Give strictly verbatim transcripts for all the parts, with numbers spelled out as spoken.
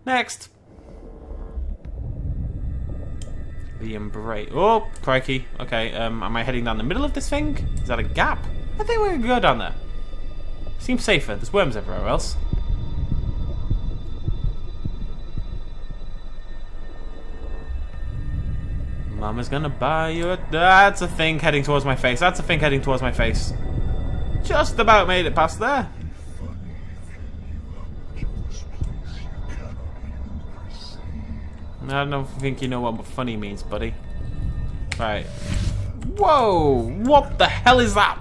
Next. The embrace. Oh, crikey. Okay, um, am I heading down the middle of this thing? Is that a gap? I think we're gonna go down there. Seems safer. There's worms everywhere else. Mama's gonna buy you a... That's a thing heading towards my face. That's a thing heading towards my face. Just about made it past there. I don't think you know what funny means, buddy. Right. Whoa! What the hell is that?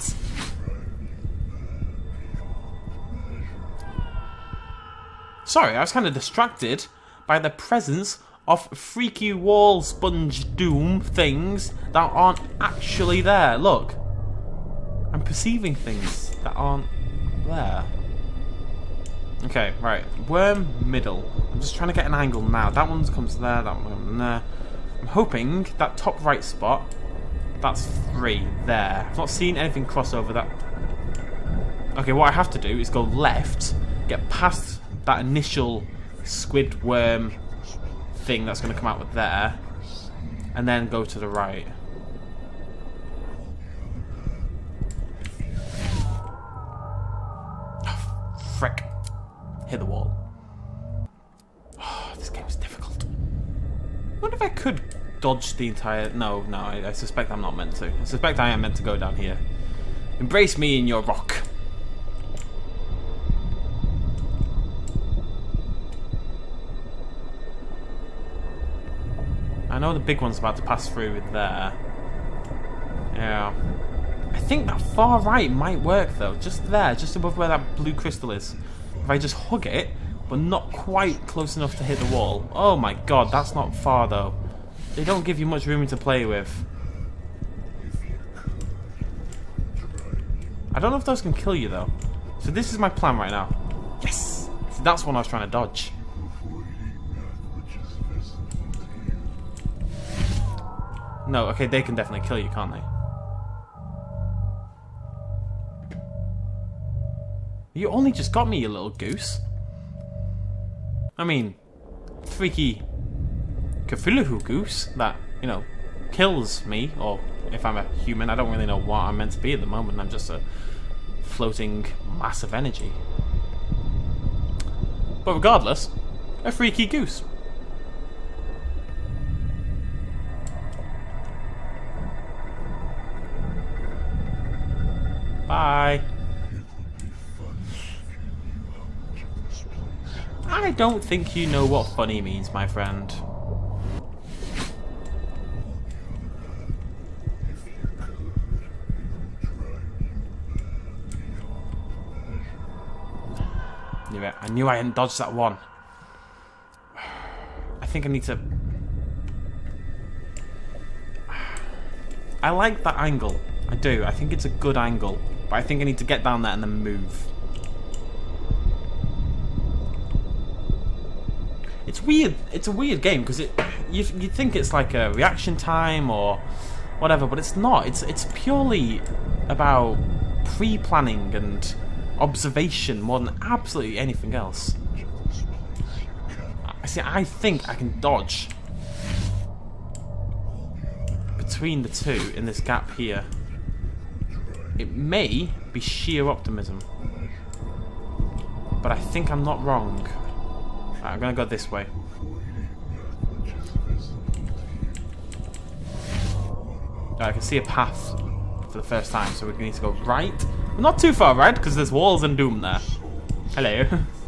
Sorry, I was kind of distracted by the presence of freaky wall sponge doom things that aren't actually there. Look. I'm perceiving things that aren't there. Okay, right. Worm middle. I'm just trying to get an angle now. That one comes there, that one comes there. I'm hoping that top right spot, that's three there. I've not seen anything cross over that. Okay, what I have to do is go left, get past that initial squid worm thing that's going to come out with there, and then go to the right. Oh, frick. Hit the wall. Oh, this game is difficult. I wonder if I could dodge the entire... No, no, I, I suspect I'm not meant to. I suspect I am meant to go down here. Embrace me in your rock. I know the big one's about to pass through there. Yeah. I think that far right might work though. Just there, just above where that blue crystal is. If I just hug it, but not quite close enough to hit the wall. Oh my god, that's not far though. They don't give you much room to play with. I don't know if those can kill you though. So this is my plan right now. Yes! So that's what I was trying to dodge. No, okay, they can definitely kill you, can't they? You only just got me, you little goose. I mean, freaky Cthulhu goose that, you know, kills me, or if I'm a human, I don't really know what I'm meant to be at the moment. I'm just a floating mass of energy. But regardless, a freaky goose. Bye. I don't think you know what funny means, my friend. Knew it. I knew I hadn't dodged that one. I think I need to... I like that angle. I do. I think it's a good angle. But I think I need to get down there and then move. It's weird. It's a weird game because it you you think it's like a reaction time or whatever, but it's not. It's it's purely about pre-planning and observation more than absolutely anything else. I see. I think I can dodge between the two in this gap here. It may be sheer optimism, but I think I'm not wrong. Right, I'm gonna go this way. Right, I can see a path for the first time, so we need to go right. We're not too far right, because there's walls and doom there. Hello.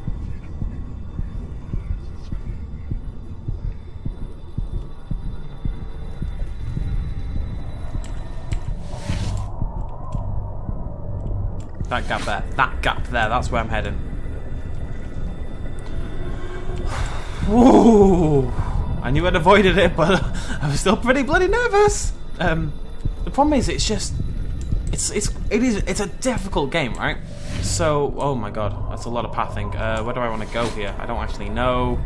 That gap there. That gap there. That's where I'm heading. Whoa! I knew I'd avoided it, but I was still pretty bloody nervous. Um, the problem is, it's just, it's it's it is it's a difficult game, right? So, oh my god, that's a lot of pathing. Uh, where do I want to go here? I don't actually know.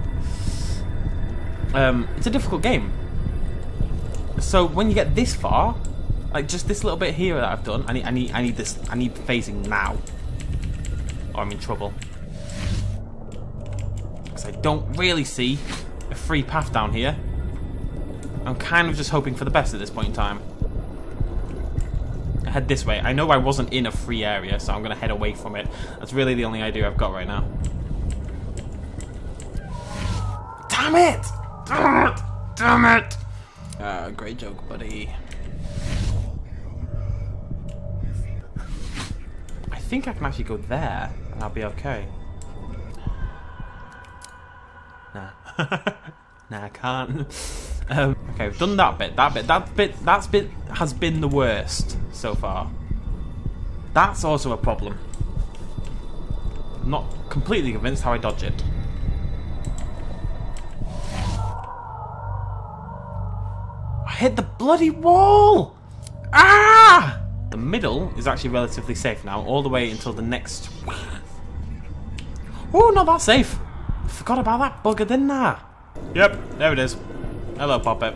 Um, it's a difficult game. So when you get this far, like just this little bit here that I've done, I need I need I need this I need phasing now, or I'm in trouble. because I don't really see a free path down here. I'm kind of just hoping for the best at this point in time. I head this way. I know I wasn't in a free area, so I'm going to head away from it. That's really the only idea I've got right now. Damn it! Damn it! Damn it! Uh, great joke, buddy. I think I can actually go there, and I'll be okay. Nah. Nah, I can't. Um, okay, we've done that bit. That bit. That bit. That bit has been the worst so far. That's also a problem. I'm not completely convinced how I dodge it. I hit the bloody wall! Ah! The middle is actually relatively safe now, all the way until the next... Oh, not that safe! I forgot about that bugger, didn't I? Yep, there it is. Hello, Poppet.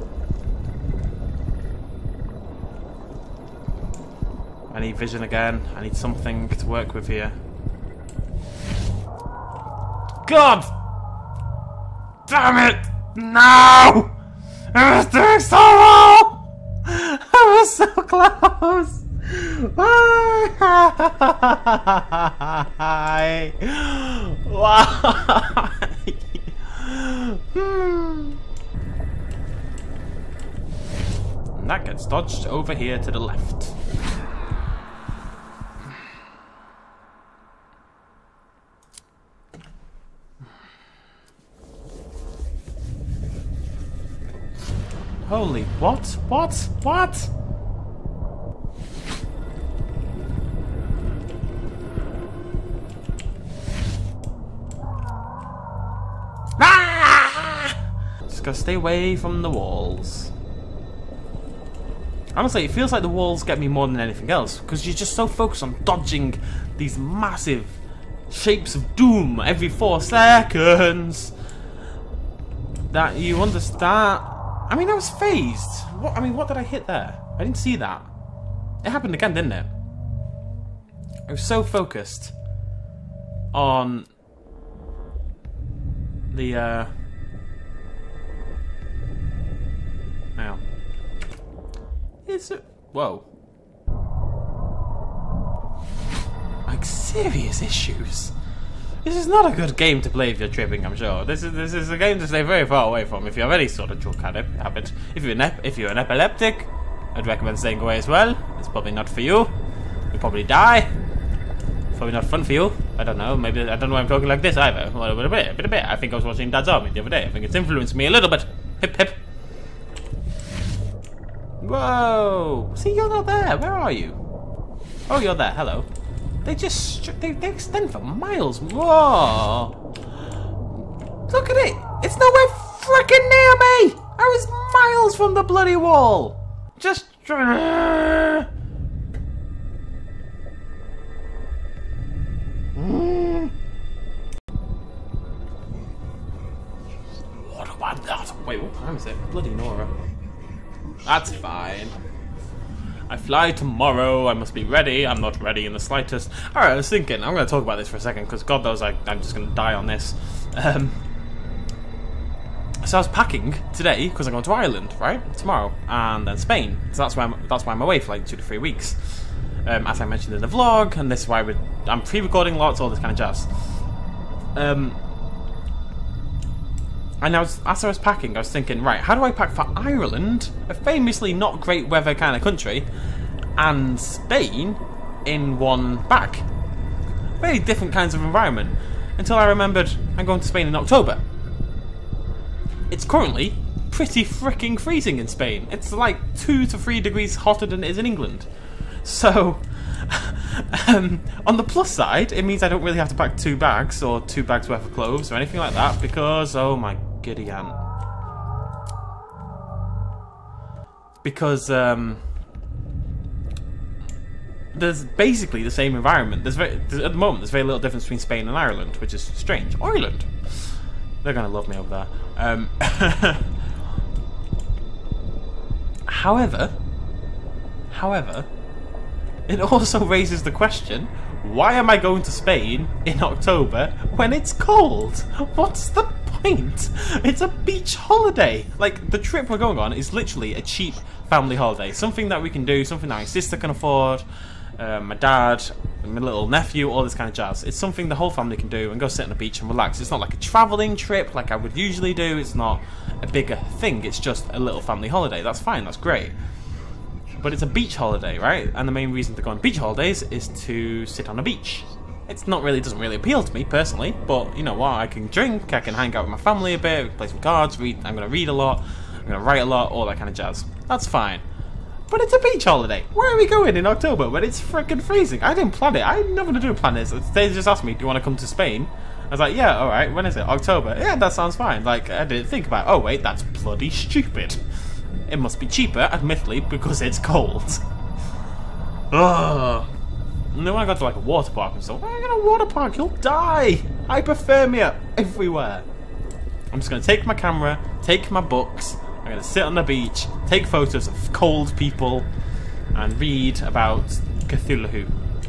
I need vision again. I need something to work with here. God! Damn it! No! I was doing so well! I was so close! Why? Why? Hmm. And that gets dodged over here to the left. Holy, what? What? What? Just gotta stay away from the walls. Honestly, it feels like the walls get me more than anything else, because you're just so focused on dodging these massive shapes of doom every four seconds that you understand. I mean, I was phased. What? I mean, what did I hit there? I didn't see that. It happened again, didn't it? I was so focused on the, uh... Now. It's a... Whoa. Like, serious issues. This is not a good game to play if you're tripping, I'm sure. This is this is a game to stay very far away from if you have any sort of drug habit. If you're an ep if you're an epileptic, I'd recommend staying away as well. It's probably not for you. You'll probably die. It's probably not fun for you. I don't know. Maybe I don't know why I'm talking like this either. Well, a bit, a bit, a bit, a bit. I think I was watching Dad's Army the other day. I think it's influenced me a little bit. Hip hip. Whoa! See, you're not there. Where are you? Oh, you're there. Hello. They just they, they extend for miles. Whoa! Look at it! It's nowhere freaking near me! I was miles from the bloody wall! Just... Mm. What about that? Wait, what time is it? Bloody Nora. That's fine. I fly tomorrow, I must be ready. I'm not ready in the slightest. Alright, I was thinking, I'm going to talk about this for a second, because God knows I, I'm just going to die on this. Um, so I was packing today, because I'm going to Ireland, right? Tomorrow. And then Spain. So that's why I'm, that's why I'm away for like two to three weeks. Um, as I mentioned in the vlog, and this is why we're, I'm pre-recording lots, all this kind of jazz. Um... And I was, as I was packing, I was thinking, right, how do I pack for Ireland, a famously not great weather kind of country, and Spain in one bag? Very different kinds of environment. Until I remembered I'm going to Spain in October. It's currently pretty freaking freezing in Spain. It's like two to three degrees hotter than it is in England. So, um, on the plus side, it means I don't really have to pack two bags or two bags worth of clothes or anything like that because, oh my giddy aunt. Because, um, there's basically the same environment. There's very, there's, at the moment, there's very little difference between Spain and Ireland, which is strange. Ireland! They're gonna love me over there. Um, however, however, it also raises the question, why am I going to Spain in October when it's cold? What's the point? It's a beach holiday. Like, the trip we're going on is literally a cheap family holiday. Something that we can do, something that my sister can afford, uh, my dad, my little nephew, all this kind of jazz. It's something the whole family can do and go sit on the beach and relax. It's not like a travelling trip like I would usually do. It's not a bigger thing. It's just a little family holiday. That's fine. That's great. But it's a beach holiday, right? And the main reason to go on beach holidays is to sit on a beach. It's not really, doesn't really appeal to me personally, but you know what? I can drink, I can hang out with my family a bit, play some cards, read. I'm going to read a lot, I'm going to write a lot, all that kind of jazz. That's fine. But it's a beach holiday. Where are we going in October when it's freaking freezing? I didn't plan it. I had nothing to do with planning this. They just asked me, do you want to come to Spain? I was like, yeah, alright, when is it? October. Yeah, that sounds fine. Like, I didn't think about it. Oh wait, that's bloody stupid. It must be cheaper, admittedly, because it's cold. Ugh. And then when I go to like a water park and stuff, when I go to a water park, you'll die. Hypothermia everywhere. I'm just going to take my camera, take my books, I'm going to sit on the beach, take photos of cold people, and read about Cthulhu.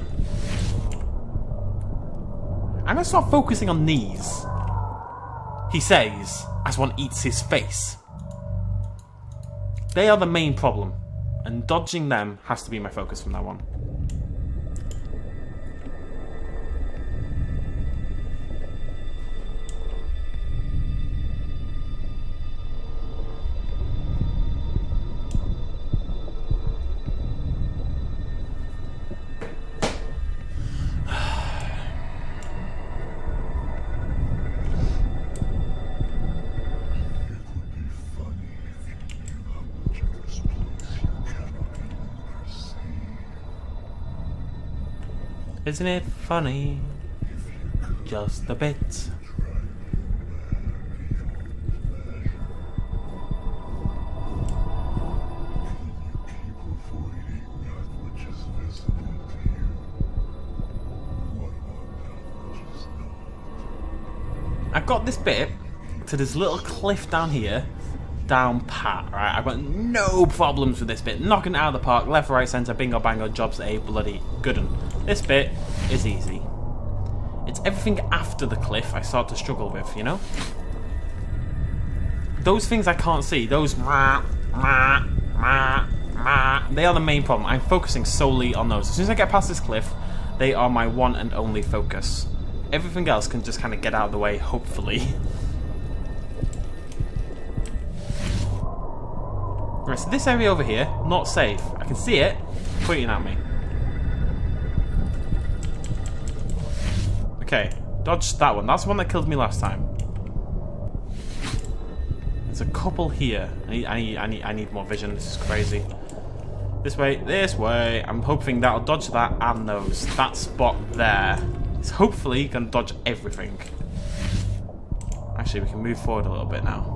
I'm going to start focusing on these. He says, as one eats his face. They are the main problem, and dodging them has to be my focus from now on. Isn't it funny? Just a bit. I've got this bit to this little cliff down here, down pat, right? I've got no problems with this bit. Knocking it out of the park, left, right, centre, bingo, bango, jobs a bloody good one. This bit is easy. It's everything after the cliff I start to struggle with, you know? Those things I can't see, those mah, mah, mah, mah, they are the main problem. I'm focusing solely on those. As soon as I get past this cliff, they are my one and only focus. Everything else can just kind of get out of the way, hopefully. Right, so this area over here, not safe. I can see it pointing at me. Okay, dodge that one. That's the one that killed me last time. There's a couple here. I need, I need, I need, I need more vision. This is crazy. This way, this way. I'm hoping that'll dodge that and those. That spot there is hopefully gonna dodge everything. Actually, we can move forward a little bit now.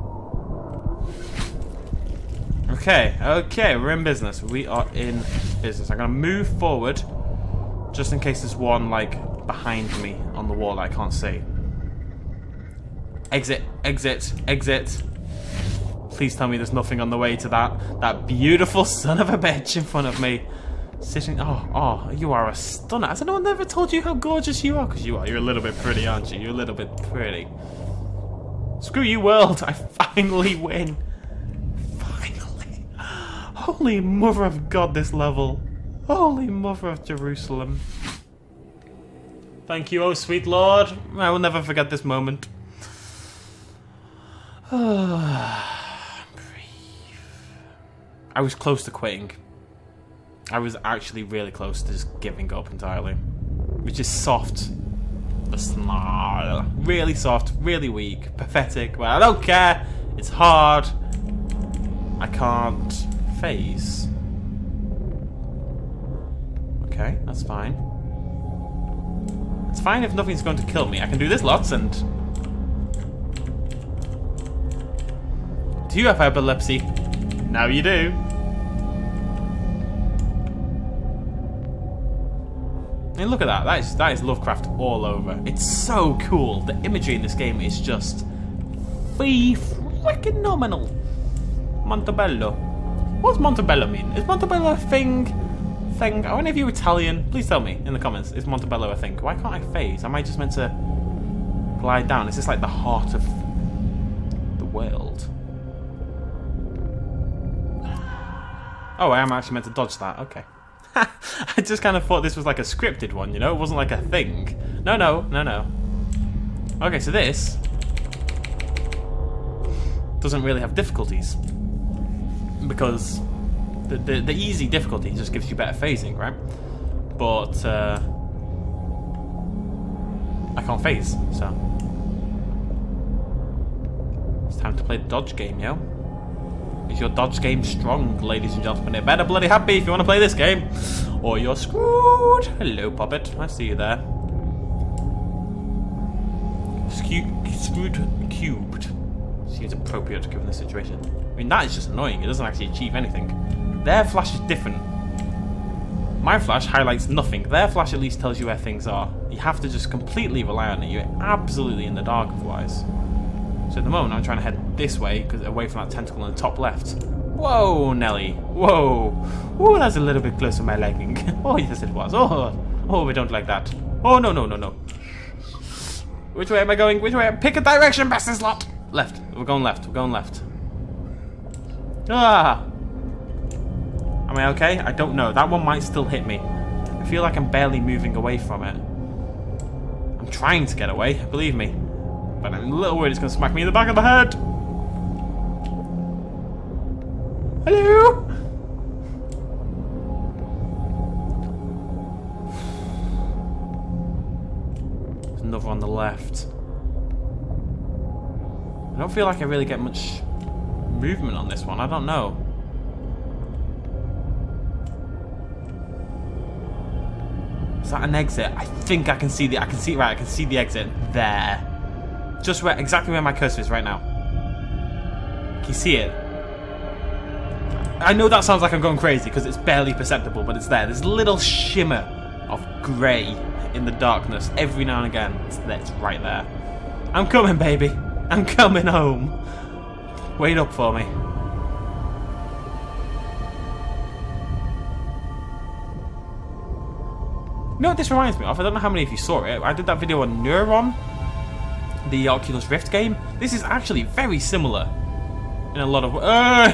Okay, okay, we're in business. We are in business. I'm gonna move forward just in case there's one like behind me on the wall that I can't see. Exit, exit, exit. Please tell me there's nothing on the way to that that beautiful son of a bitch in front of me. Sitting, oh, oh, you are a stunner. Has anyone ever told you how gorgeous you are? Because you are. You're a little bit pretty, aren't you? You're a little bit pretty. Screw you, world. I finally win. Finally. Holy mother of God, this level. Holy mother of Jerusalem. Thank you, oh sweet Lord. I will never forget this moment. Breathe. I was close to quitting. I was actually really close to just giving up entirely. Which is soft. The smile. Really soft, really weak, pathetic. Well, I don't care. It's hard. I can't phase. Okay, that's fine. It's fine if nothing's going to kill me. I can do this lots and... Do you have epilepsy? Now you do. I mean, look at that. That is, that is Lovecraft all over. It's so cool. The imagery in this game is just... freaking nominal. Montebello. What does Montebello mean? Is Montebello a thing thing? Are any of you Italian? Please tell me in the comments. Is Montebello a thing? Why can't I phase? Am I just meant to glide down? Is this like the heart of the world? Oh, I am actually meant to dodge that. Okay. I just kind of thought this was like a scripted one, you know? It wasn't like a thing. No, no, no, no. Okay, so this doesn't really have difficulties. Because the, the, the easy difficulty just gives you better phasing, right? But, uh... I can't phase, so... It's time to play the dodge game, yo. Is your dodge game strong, ladies and gentlemen? It better bloody happy if you want to play this game, or you're screwed. Hello, Puppet. I see you there. Screwed cubed. Seems appropriate given the situation. I mean, that is just annoying. It doesn't actually achieve anything. Their flash is different. My flash highlights nothing. Their flash at least tells you where things are. You have to just completely rely on it. You're absolutely in the dark otherwise. So at the moment, I'm trying to head this way, because away from that tentacle in the top left. Whoa, Nelly. Whoa. Oh, that's a little bit close to my legging. Oh, yes, it was. Oh, oh, we don't like that. Oh, no, no, no, no. Which way am I going? Which way? Pick a direction, bastard lot. Left. We're going left. We're going left. Ah. Am I okay? I don't know. That one might still hit me. I feel like I'm barely moving away from it. I'm trying to get away, believe me. But I'm a little worried it's going to smack me in the back of the head. Hello? There's another on the left. I don't feel like I really get much movement on this one. I don't know. Is that an exit? I think I can see the. I can see right. I can see the exit there. Just where, exactly where my cursor is right now. Can you see it? I know that sounds like I'm going crazy because it's barely perceptible, but it's there. There's a little shimmer of grey in the darkness every now and again. It's there. It's right there. I'm coming, baby. I'm coming home. Wait up for me. You know what this reminds me of? I don't know how many of you saw it. I did that video on Neuron, the Oculus Rift game. This is actually very similar in a lot of. Uh,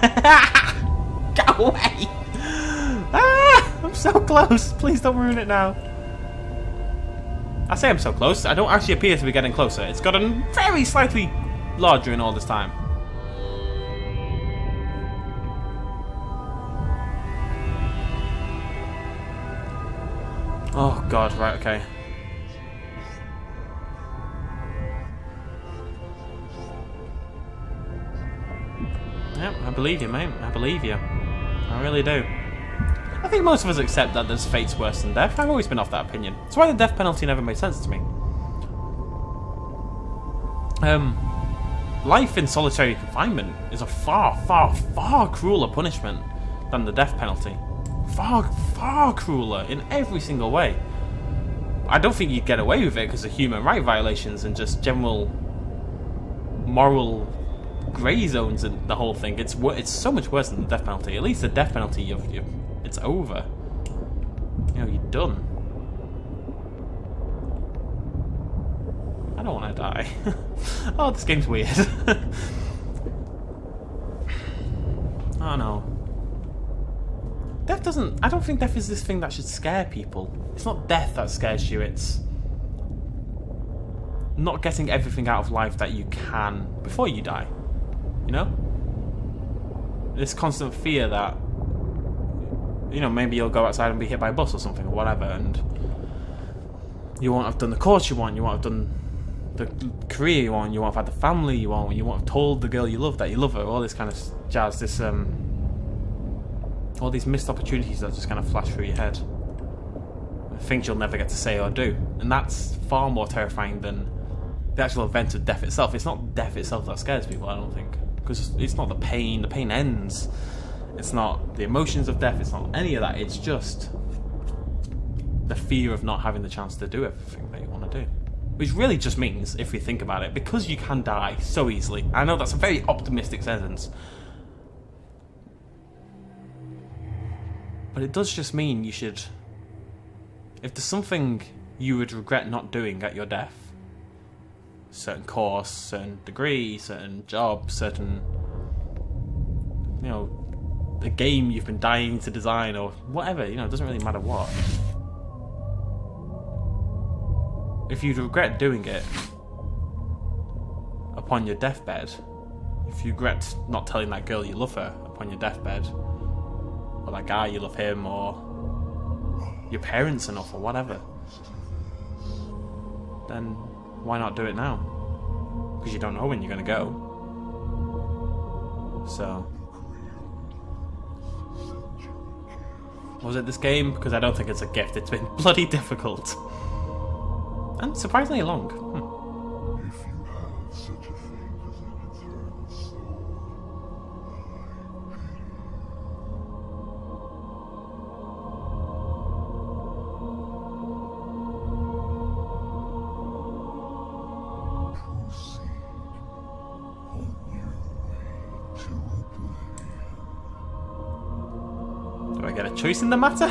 Go away! Ah, I'm so close. Please don't ruin it now. I say I'm so close. I don't actually appear to be getting closer. It's gotten very slightly larger in all this time. Oh god, right, okay. Yep, I believe you, mate. I believe you. I really do. I think most of us accept that there's fates worse than death. I've always been of that opinion. That's why the death penalty never made sense to me. Um, life in solitary confinement is a far, far, far crueler punishment than the death penalty. Far, far crueler in every single way. I don't think you'd get away with it because of human rights violations and just general moral grey zones and the whole thing. It's it's so much worse than the death penalty. At least the death penalty, you've, you've, it's over. You know, you're done. I don't want to die. Oh, this game's weird. Oh no. Death doesn't... I don't think death is this thing that should scare people. It's not death that scares you, it's not getting everything out of life that you can before you die. You know? This constant fear that, you know, maybe you'll go outside and be hit by a bus or something or whatever, and you won't have done the course you want, you won't have done the career you want, you won't have had the family you want, you won't have told the girl you love that you love her, all this kind of jazz, this, um... all these missed opportunities that just kind of flash through your head. Things you'll never get to say or do. And that's far more terrifying than the actual event of death itself. It's not death itself that scares people, I don't think. Because it's not the pain. The pain ends. It's not the emotions of death. It's not any of that. It's just the fear of not having the chance to do everything that you want to do. Which really just means, if we think about it, because you can die so easily. I know that's a very optimistic sentence. But it does just mean you should... If there's something you would regret not doing at your death, certain course, certain degree, certain job, certain... You know, a game you've been dying to design or whatever, you know, it doesn't really matter what. If you regret doing it upon your deathbed, if you regret not telling that girl you love her upon your deathbed, or that guy you love him, or your parents enough, or whatever, then why not do it now? Because you don't know when you're going to go. So... Was it this game? Because I don't think it's a gift. It's been bloody difficult. And surprisingly long. Hmm. If you have such a thing as an eternal soul, proceed on your way to oblivion. Do I get a choice in the matter?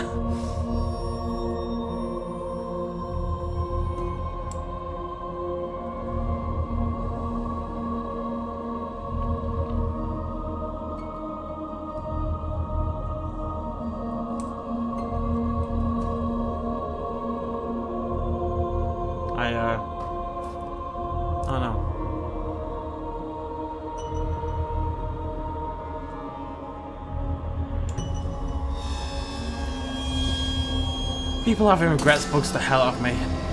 I, uh... oh no. People having regrets bugs the hell out of me.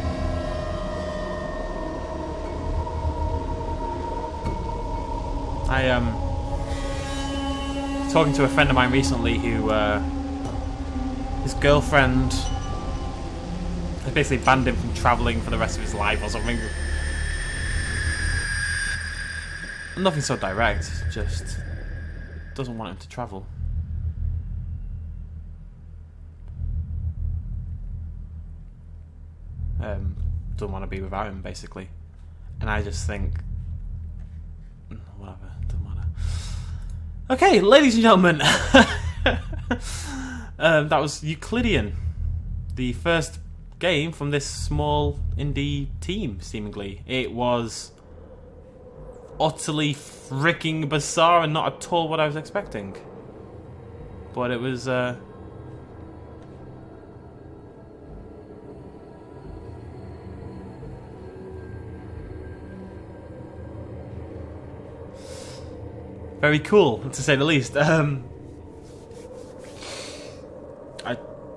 I, um... talking to a friend of mine recently who, uh... his girlfriend has basically banned him from travelling for the rest of his life or something. Nothing so direct, just doesn't want him to travel. Um, don't want to be without him, basically. And I just think, whatever, doesn't matter. Okay, ladies and gentlemen, um, that was Euclidean, the first game from this small indie team, seemingly. It was utterly freaking bizarre and not at all what I was expecting. But it was, uh... very cool, to say the least. Um... I...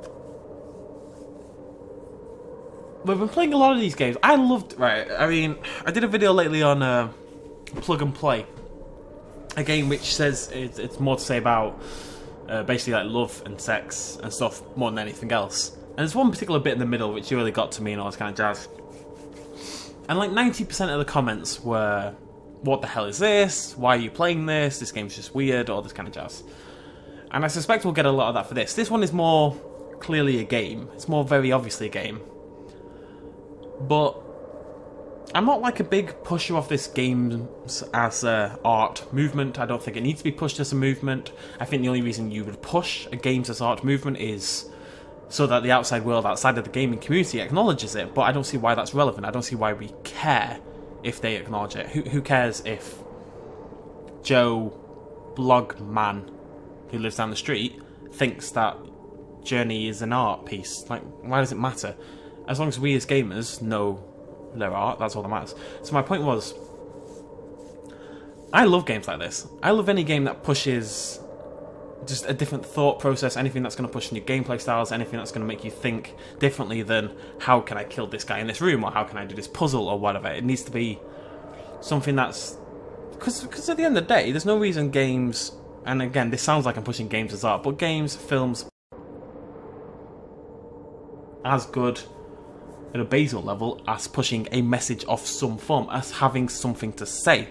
We've been playing a lot of these games. I loved... Right, I mean, I did a video lately on uh, Plug and Play. A game which says it's, it's more to say about uh, basically like love and sex and stuff more than anything else. And there's one particular bit in the middle which really got to me and all this kind of jazz. And like ninety percent of the comments were, what the hell is this? Why are you playing this? This game's just weird, all this kind of jazz. And I suspect we'll get a lot of that for this. This one is more clearly a game. It's more very obviously a game. But I'm not like a big pusher of this game as a art movement. I don't think it needs to be pushed as a movement. I think the only reason you would push a games as art movement is so that the outside world, outside of the gaming community, acknowledges it. But I don't see why that's relevant. I don't see why we care if they acknowledge it. Who, who cares if Joe Blogman, who lives down the street, thinks that Journey is an art piece? Like, why does it matter? As long as we as gamers know their art, that's all that matters. So my point was, I love games like this. I love any game that pushes just a different thought process, anything that's going to push new gameplay styles, anything that's going to make you think differently than how can I kill this guy in this room, or how can I do this puzzle, or whatever. It needs to be something that's... Because at the end of the day, there's no reason games... And again, this sounds like I'm pushing games as art, but games, films, as good at a basal level as pushing a message of some form, as having something to say.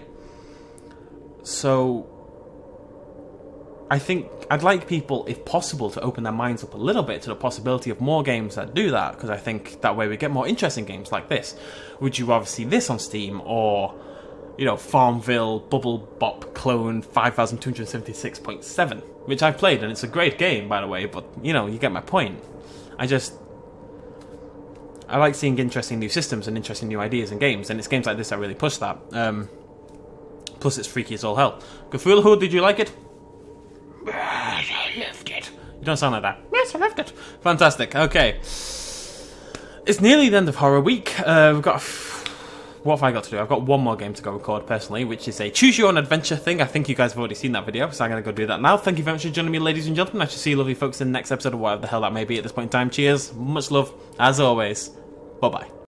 So I think I'd like people, if possible, to open their minds up a little bit to the possibility of more games that do that, because I think that way we get more interesting games like this. Would you rather see this on Steam, or you know, Farmville Bubble Bop Clone five thousand two hundred seventy-six point seven, which I've played, and it's a great game, by the way, but, you know, you get my point. I just... I like seeing interesting new systems and interesting new ideas in games, and it's games like this that really push that. Um, plus, it's freaky as all hell. Cthulhu, did you like it? Yes, I loved it. You don't sound like that. Yes, I loved it. Fantastic. Okay. It's nearly the end of Horror Week. Uh, we've got... What have I got to do? I've got one more game to go record, personally, which is a Choose Your Own Adventure thing. I think you guys have already seen that video, so I'm going to go do that now. Thank you very much for joining me, ladies and gentlemen. I shall see you lovely folks in the next episode of whatever the hell that may be at this point in time. Cheers. Much love, as always. Bye-bye.